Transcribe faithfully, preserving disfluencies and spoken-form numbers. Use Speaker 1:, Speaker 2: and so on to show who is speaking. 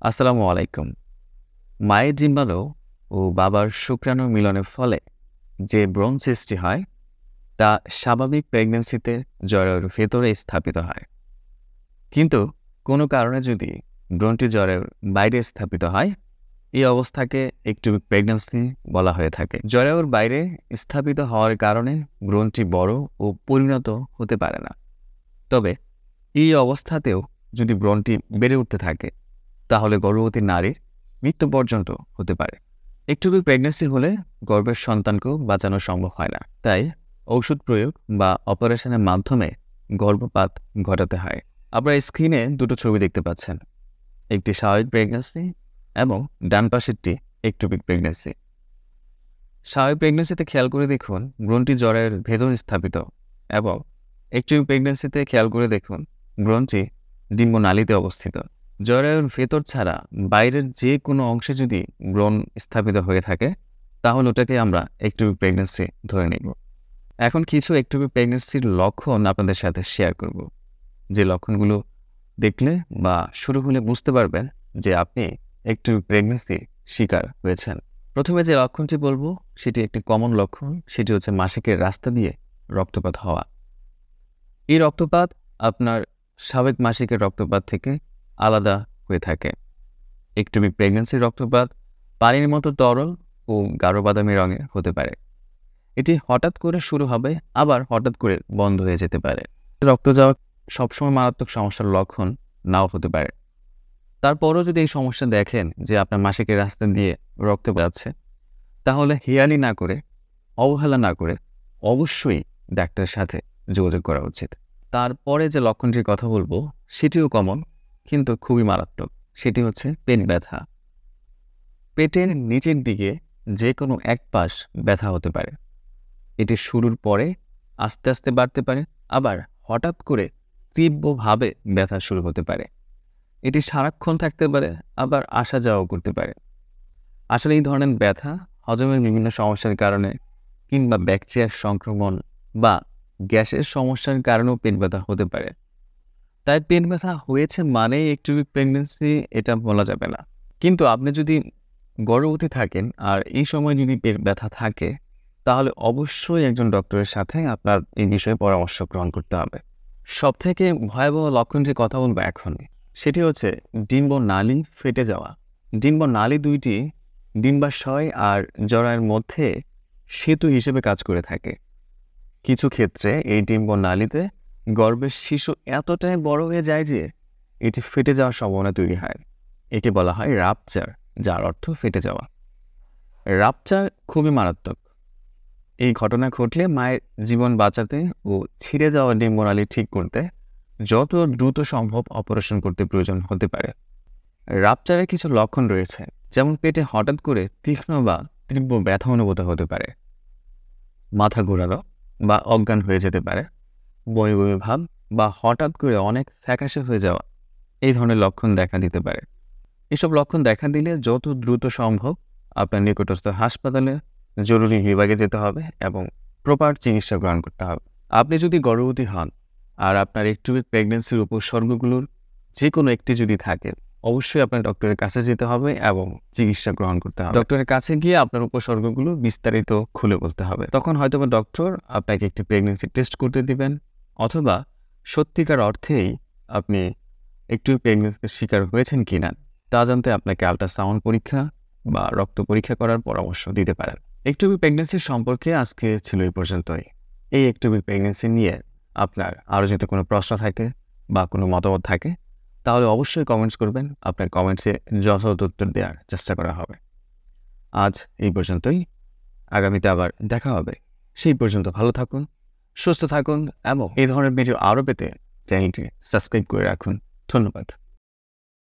Speaker 1: আসসালামু আলাইকুম। মায়ের ডিম্বাণু ও বাবার শুক্রাণু মিলনের ফলে যে ব্রণ সৃষ্টি হয় তা স্বাভাবিক প্রেগন্যান্সিতে জরায়ুর ভেতরে স্থাপিত হয়। কিন্তু কোনো কারণে যদি ব্রণটি জরায়ুর বাইরে স্থাপিত হয়, এই অবস্থাকে একটুপিক প্রেগন্যান্সি বলা হয়ে থাকে। জরায়ুর বাইরে স্থাপিত হওয়ার কারণে ব্রণটি বড় ও পরিণত হতে পারে না। তবে এই অবস্থাতেও যদি ব্রণটি বেড়ে উঠতে থাকে, তাহলে গর্ভবতী নারীর মৃত্যু পর্যন্ত হতে পারে। একটুপিক প্রেগন্যান্সি হলে গর্ভের সন্তানকেও বাঁচানো সম্ভব হয় না। তাই ঔষধ প্রয়োগ বা অপারেশনের মাধ্যমে গর্ভপাত ঘটাতে হয়। আপনারা স্ক্রিনে দুটো ছবি দেখতে পাচ্ছেন, একটি স্বাভাবিক প্রেগন্যান্সি এবং ডান পাশেরটি একটুপিক প্রেগন্যান্সি। স্বাভাবিক প্রেগন্যান্সিতে খেয়াল করে দেখুন ব্রণটি জরায়ুর ভেতর স্থাপিত, এবং একটুপিক প্রেগন্যান্সিতে খেয়াল করে দেখুন ব্রণটি ডিম্বনালীতে অবস্থিত। জরায়ুর ভেতর ছাড়া বাইরের যে কোনো অংশে যদি ব্রণ স্থাপিত হয়ে থাকে, তাহলে ওটাকে আমরা একটুপিক প্রেগন্যান্সি ধরে নেব। এখন কিছু একটুপিক প্রেগন্যান্সির লক্ষণ আপনাদের সাথে শেয়ার করব, যে লক্ষণগুলো দেখলে বা শুরু হলে বুঝতে পারবেন যে আপনি একটুপিক প্রেগন্যান্সি শিকার হয়েছেন। প্রথমে যে লক্ষণটি বলবো সেটি একটি কমন লক্ষণ, সেটি হচ্ছে মাসিকের রাস্তা দিয়ে রক্তপাত হওয়া। এই রক্তপাত আপনার স্বাভাবিক মাসিকের রক্তপাত থেকে আলাদা হয়ে থাকে। একটুপিক প্রেগন্যান্সির রক্তপাত পানির মতো তরল ও গাঢ় বাদামি রঙের হতে পারে। এটি হঠাৎ করে শুরু হবে, আবার হঠাৎ করে বন্ধ হয়ে যেতে পারে। রক্ত যাওয়া সবসময় মারাত্মক সমস্যার লক্ষণ নাও হতে পারে। তারপরও যদি এই সমস্যা দেখেন যে আপনার মাসিকের রাস্তা দিয়ে রক্ত যাচ্ছে, তাহলে হেয়ালি না করে, অবহেলা না করে অবশ্যই ডাক্তারের সাথে যোগাযোগ করা উচিত। তারপরে যে লক্ষণটির কথা বলবো সেটিও কমন, কিন্তু খুবই মারাত্মক। সেটি হচ্ছে পেট ব্যথা। পেটের নিচের দিকে যে কোনো এক পাশ ব্যথা হতে পারে। এটি শুরুর পরে আস্তে আস্তে বাড়তে পারে, আবার হঠাৎ করে তীব্রভাবে ব্যথা শুরু হতে পারে। এটি সারাক্ষণ থাকতে পারে, আবার আসা যাওয়াও করতে পারে। আসলে এই ধরনের ব্যথা হজমের বিভিন্ন সমস্যার কারণে কিংবা ব্যাকটেরিয়ার সংক্রমণ বা গ্যাসের সমস্যার কারণেও পেট ব্যথা হতে পারে। তাই পেট ব্যথা হয়েছে মানেই একটুপিক প্রেগন্যান্সি এটা বলা যাবে না। কিন্তু আপনি যদি গর্ভবতী থাকেন আর এই সময় যদি পেট ব্যথা থাকে, তাহলে অবশ্যই একজন ডক্টরের সাথে আপনার এই বিষয়ে পরামর্শ গ্রহণ করতে হবে। সবথেকে ভয়াবহ লক্ষণটির কথা বলবো এখন, সেটি হচ্ছে ডিম্বনালী ফেটে যাওয়া। ডিম্বনালী দুইটি ডিম্বাশয় আর জরায়ুর মধ্যে সেতু হিসেবে কাজ করে থাকে। কিছু ক্ষেত্রে এই ডিম্বনালীতে গর্ভের শিশু এতটাই বড় হয়ে যায় যে এটি ফেটে যাওয়ার সম্ভাবনা তৈরি হয়। এটি বলা হয় রাপচার, যার অর্থ ফেটে যাওয়া। রাপচার খুবই মারাত্মক। এই ঘটনা ঘটলে মায়ের জীবন বাঁচাতে ও ছিঁড়ে যাওয়া ডিম্বনালী ঠিক করতে যত দ্রুত সম্ভব অপারেশন করতে প্রয়োজন হতে পারে। রাপচারের কিছু লক্ষণ রয়েছে, যেমন পেটে হঠাৎ করে তীক্ষ্ণ বা তীব্র ব্যথা অনুভূত হতে পারে, মাথা ঘোরানো বা অজ্ঞান হয়ে যেতে পারে, বমি বমি ভাব বা হঠাৎ করে অনেক ফ্যাকাশে হয়ে যাওয়া, এই ধরনের লক্ষণ দেখা দিতে পারে। এসব লক্ষণ দেখা দিলে যত দ্রুত সম্ভব আপনার নিকটস্থ হাসপাতালে জরুরি বিভাগে যেতে হবে এবং প্রপার চিকিৎসা গ্রহণ করতে হবে। আপনি যদি গর্ভবতী হন আর আপনার একটুপিক প্রেগন্যান্সির উপসর্গগুলোর যে কোনো একটি যদি থাকে, অবশ্যই আপনার ডক্টরের কাছে যেতে হবে এবং চিকিৎসা গ্রহণ করতে হবে। ডক্টরের কাছে গিয়ে আপনার উপসর্গগুলো বিস্তারিত খুলে বলতে হবে। তখন হয়তোবা ডক্টর আপনাকে একটি প্রেগন্যান্সি টেস্ট করতে দিবেন, অথবা সত্যিকার অর্থেই আপনি একটু প্রেগন্যান্সির শিকার হয়েছেন কিনা তা জানতে আপনাকে আল্ট্রাসাউন্ড পরীক্ষা বা রক্ত পরীক্ষা করার পরামর্শ দিতে পারেন। একটুপিক প্রেগন্যান্সি সম্পর্কে আজকে ছিল এই পর্যন্তই। এই একটুপিক প্রেগন্যান্সি নিয়ে আপনার আরও যদি কোনো প্রশ্ন থাকে বা কোনো মতামত থাকে, তাহলে অবশ্যই কমেন্টস করবেন। আপনার কমেন্টসে যথাযথ উত্তর দেওয়ার চেষ্টা করা হবে। আজ এই পর্যন্তই, আগামীতে আবার দেখা হবে। সেই পর্যন্ত ভালো থাকুন, সুস্থ থাকুন এবং এই ধরনের ভিডিও আরও পেতে চ্যানেলটি সাবস্ক্রাইব করে রাখুন। ধন্যবাদ।